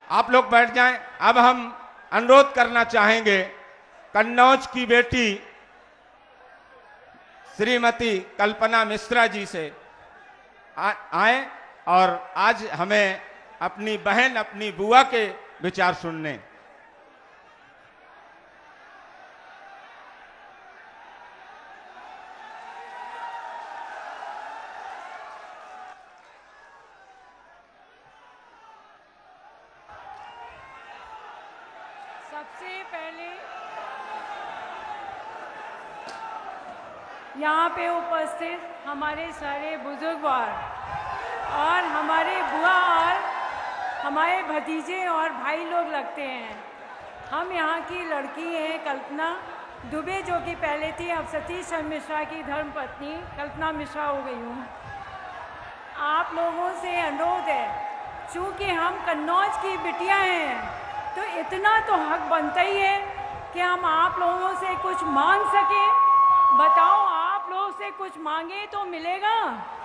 आप लोग बैठ जाएं। अब हम अनुरोध करना चाहेंगे कन्नौज की बेटी श्रीमती कल्पना मिश्रा जी से आए और आज हमें अपनी बहन, अपनी बुआ के विचार सुनने। सबसे पहले यहाँ पे उपस्थित हमारे सारे बुजुर्गवार और हमारे बुआ और हमारे भतीजे और भाई लोग लगते हैं। हम यहाँ की लड़की हैं कल्पना दुबे, जो कि पहले थी, अब सतीश चंद्र मिश्रा की धर्मपत्नी कल्पना मिश्रा हो गई हूँ। आप लोगों से अनुरोध है, चूँकि हम कन्नौज की बिटिया हैं तो इतना तो हक बनता ही है कि हम आप लोगों से कुछ मांग सकें। बताओ, आप लोग से कुछ मांगे तो मिलेगा?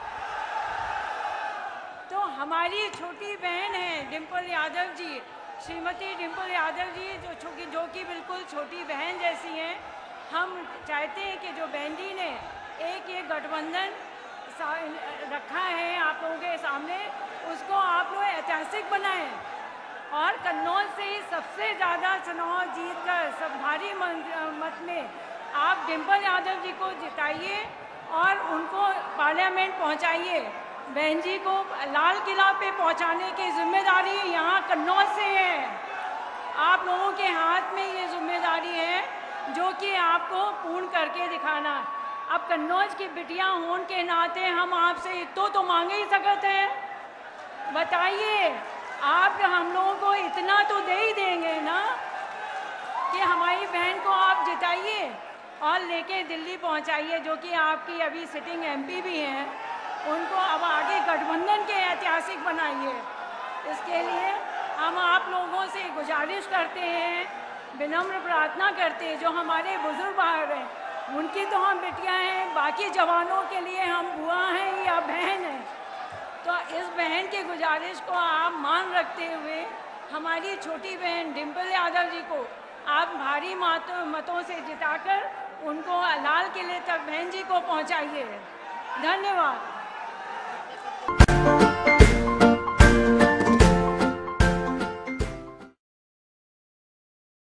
तो हमारी छोटी बहन है डिम्पल यादव जी, श्रीमती डिम्पल यादव जी, जो कि बिल्कुल छोटी बहन जैसी हैं। हम चाहते हैं कि जो बहन जी ने एक ये गठबंधन रखा है आप लोगों के सामने, उसको आप लोग ऐतिहासिक बनाएं और कन्नौज से ही सबसे ज़्यादा चुनाव जीतकर सब भारी मत में आप डिम्पल यादव जी को जिताइए और उनको पार्लियामेंट पहुंचाइए। बहन जी को लाल किला पे पहुंचाने की जिम्मेदारी यहाँ कन्नौज से है। आप लोगों के हाथ में ये जिम्मेदारी है जो कि आपको पूर्ण करके दिखाना। अब कन्नौज की बिटिया होने के नाते हम आपसे इतो तो मांगे ही सकते हैं। बताइए, आप हम लोगों को इतना तो दे ही देंगे ना कि हमारी बहन को आप जिताइए और लेके दिल्ली पहुंचाइए, जो कि आपकी अभी सिटिंग एमपी भी हैं। उनको अब आगे गठबंधन के ऐतिहासिक बनाइए। इसके लिए हम आप लोगों से गुजारिश करते हैं, विनम्र प्रार्थना करते हैं, जो हमारे बुजुर्ग बाहर हैं उनकी तो हम बिटियां हैं, बाकी जवानों के लिए हम बुआ हैं या बहन हैं। तो इस बहन की गुजारिश को आप मान रखते हुए हमारी छोटी बहन डिम्पल यादव जी को आप भारी मतों से जिताकर उनको लाल किले तक बहन जी को पहुंचाइए। धन्यवाद।